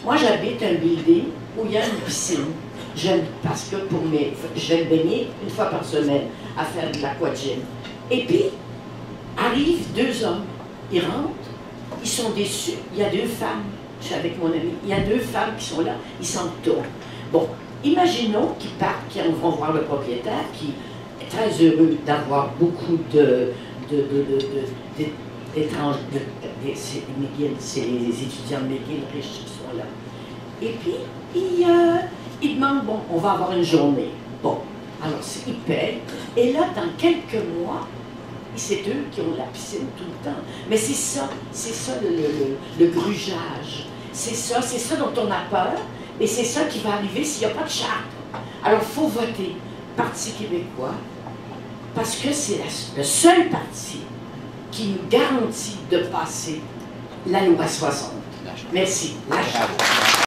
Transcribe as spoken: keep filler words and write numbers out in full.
Moi, j'habite un building où il y a une piscine. J'aime, parce que pour mes, je vais me baigner une fois par semaine à faire de l'aquagym. Et puis, arrivent deux hommes. Ils rentrent, ils sont déçus. Il y a deux femmes. Je suis avec mon ami. Il y a deux femmes qui sont là. Ils s'en tournent. Bon, imaginons qu'ils partent, qu'ils vont voir le propriétaire, qui est très heureux d'avoir beaucoup de, de, de, de, de, de d'étranges, de, de, c'est McGill, c'est les étudiants de McGill riches qui sont là. Et puis, ils, euh, ils demandent, bon, on va avoir une journée. Bon, alors ils payent. Et là, dans quelques mois, c'est eux qui ont la piscine tout le temps. Mais c'est ça, c'est ça le, le, le grugeage. C'est ça, c'est ça dont on a peur. Et c'est ça qui va arriver s'il n'y a pas de charte. Alors, il faut voter Parti québécois, parce que c'est le seul parti qui nous garantit de passer la loi soixante. Merci. Lâche.